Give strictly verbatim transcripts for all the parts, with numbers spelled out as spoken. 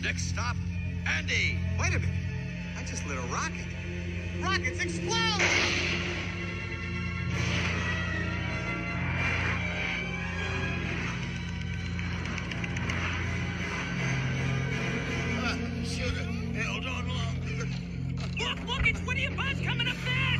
Next stop, Andy. Wait a minute. I just lit a rocket. Rockets explode! Uh, should have held on long. Look, look, it's Woody and Buzz coming up fast!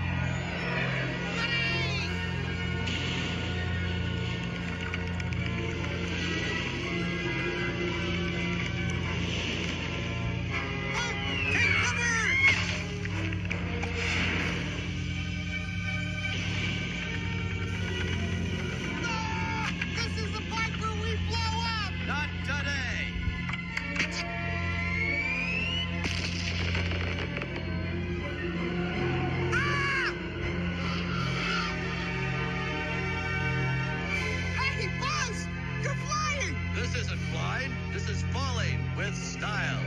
This isn't flying, this is falling with style.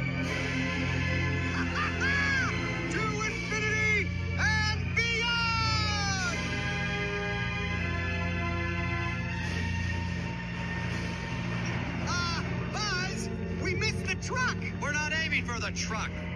To infinity and beyond! Uh, Buzz, we missed the truck! We're not aiming for the truck.